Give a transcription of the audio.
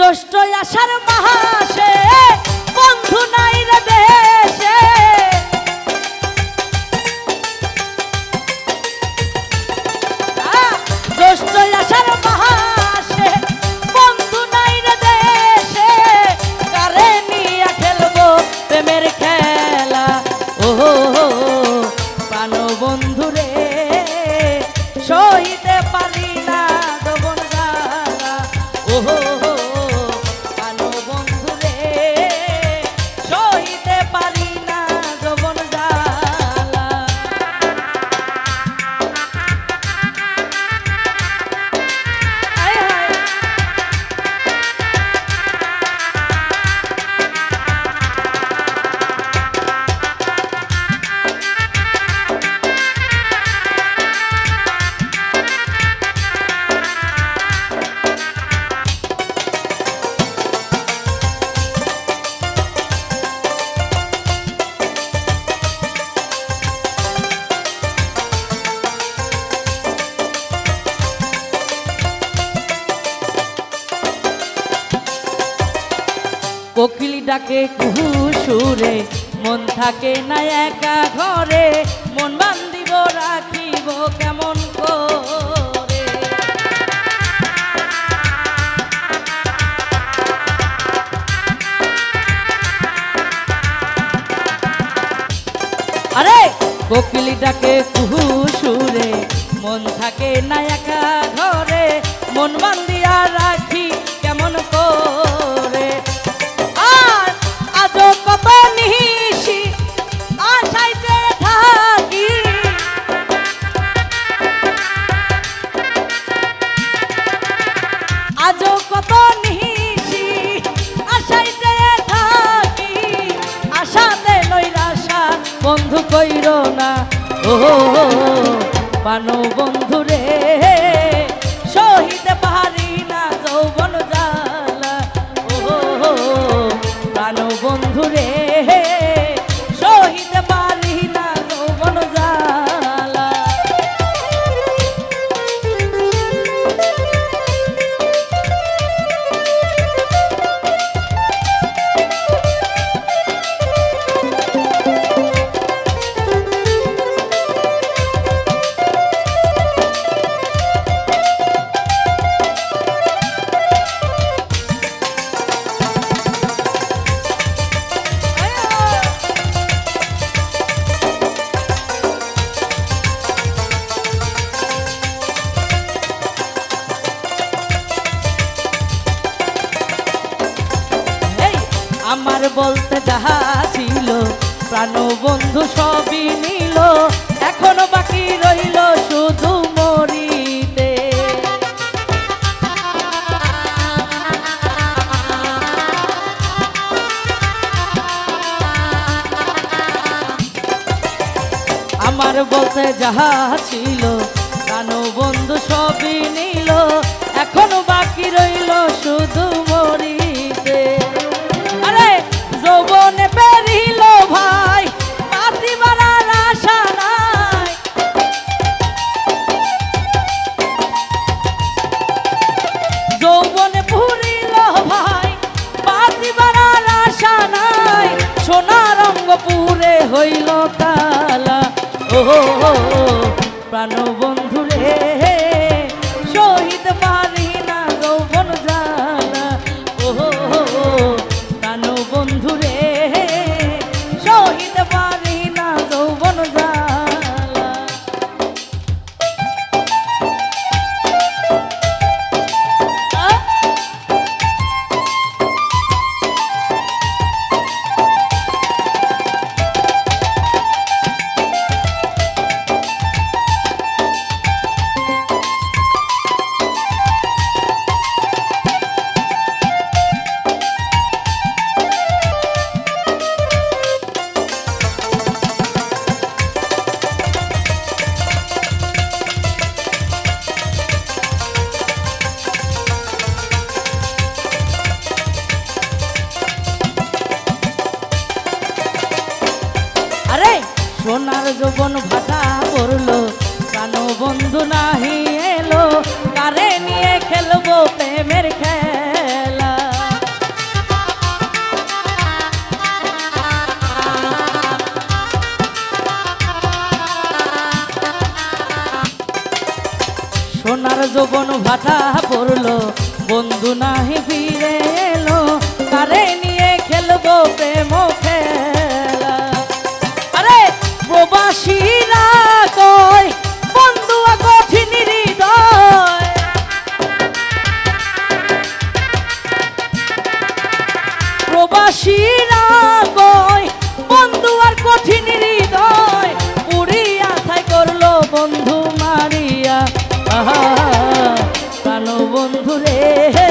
জ্যৈষ্ঠ আষাঢ় মাসে বন্ধু নাই রে দেশে, জ্যৈষ্ঠ আষাঢ় মাসে বন্ধু নাই রে দেশে, কারে নিয়ে খেলবো প্রেমের খেলা। ও প্রাণ বন্ধু রে সইতে পারি না যৌবন জ্বালা। ও প্রাণ বন্ধু রে সইতে পারি না যৌবন জ্বালা। হায় হায় কোকিল ডাকে কুহু সুরে, মন থাকে না একা ঘরে, মন বান্ধিব রাখিব কেমন করে। আরে কোকিল ডাকে কুহু সুরে, মন থাকে না একা ঘরে, মন বান্ধিয়া রাখি কেমন করে। আজও কত নিশি আশায় যে থাকি, আজও কত নিশি আশায় যে থাকি, আশাতে নৈরাশা বন্ধু কইরো না। ও প্রাণ বন্ধু রে সহিতে পারি না যৌবন জ্বালা। ও প্রাণ বন্ধু রে সহিতে পারি না যৌবন জ্বালা। আমার বলতে যাহা ছিল প্রাণ বন্ধু সবই নিল, এখনো বাকি রইল শুধু মরিতে। আমার বলতে যাহা ছিল প্রাণ বন্ধু সবই নিল, এখনো বাকি রইল শুধু মরিতে। যৌবনে পেরিল ভাই বাঁচিবার আর আশা নাই, যৌবনে পুরিল ভাই বাঁচিবার আর আশা নাই, সোনা রঙ্গ পুরে হইল কালা। ও প্রাণ বন্ধু রে সহিতে পারি না যৌবন জ্বালা। ও প্রাণ বন্ধু রে সহিতে পারি না যৌবন জ্বালা। সোনার যৌবন ভাটা পড়লো, প্রাণ বন্ধু নাহি এলো, কারে নিয়ে খেলবো প্রেমের খেলা। বন্ধু নাহি ফিরে এলো, কারে নিয়ে খেলবো প্রেম খেলা। আরে প্রবাসীরা কয় বন্ধু কঠিন হৃদয়, প্রবাসীরা কয় বন্ধু আর কঠিন হৃদয়, পুরিয়া ছাই করলো বন্ধু মারিয়া। আহা প্রাণ বন্ধু রে